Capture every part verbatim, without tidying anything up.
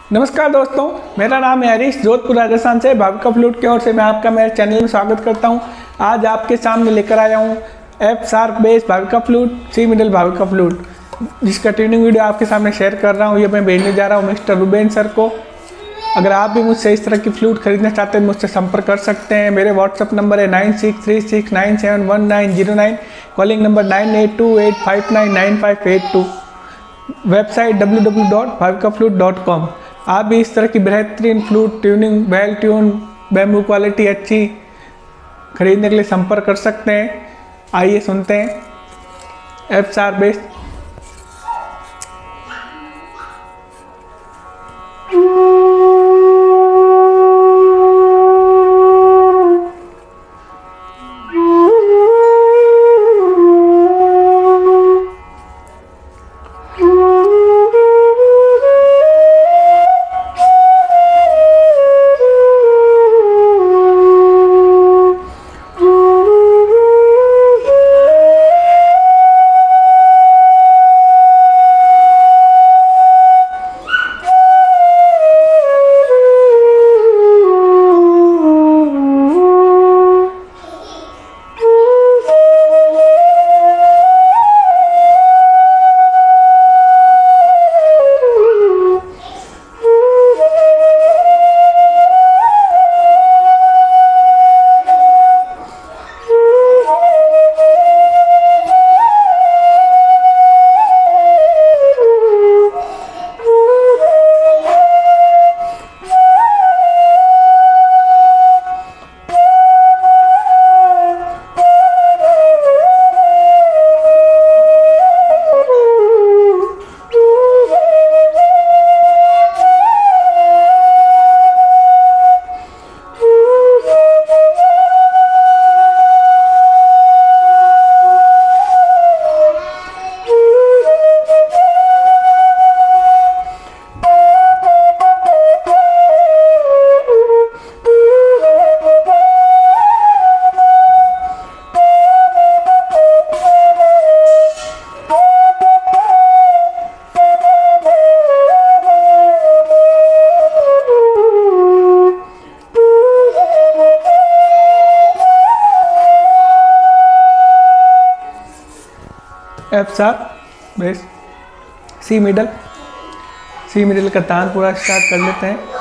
नमस्कार दोस्तों, मेरा नाम है हरीश। जोधपुर राजस्थान से भाविका फ्लूट की ओर से मैं आपका मेरे चैनल में स्वागत करता हूं। आज आपके सामने लेकर आया हूं F sharp bass Bhavika flute, C middle Bhavika flute, जिसका ट्यूनिंग वीडियो आपके सामने शेयर कर रहा हूं। ये मैं भेजने जा रहा हूं मिस्टर रुबेन सर को। अगर आप भी मुझसे इस तरह की फ्लूट खरीदना चाहते हैं मुझसे संपर्क कर सकते हैं। मेरे व्हाट्सअप नंबर है nine six three six nine seven one nine zero nine, calling number nine eight two eight five nine nine five eight two, website W W W dot Bhavika flute dot com. आप भी इस तरह की बेहतरीन flute, tuning, well tune, bamboo quality अच्छी खरीदने के लिए संपर्क कर सकते हैं। आइए सुनते हैं F sharp bass. F sharp bass, C middle. C middle का तान पूरा स्टार्ट कर लेते हैं।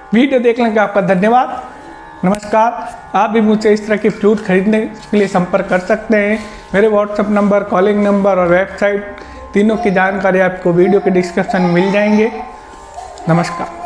वीडियो देखने का आपका धन्यवाद। नमस्कार। आप भी मुझसे इस तरह की फ्लूट खरीदने के लिए संपर्क कर सकते हैं। मेरे व्हाट्सएप नंबर, कॉलिंग नंबर और वेबसाइट तीनों की जानकारी आपको वीडियो के डिस्क्रिप्शन में मिल जाएंगे। नमस्कार।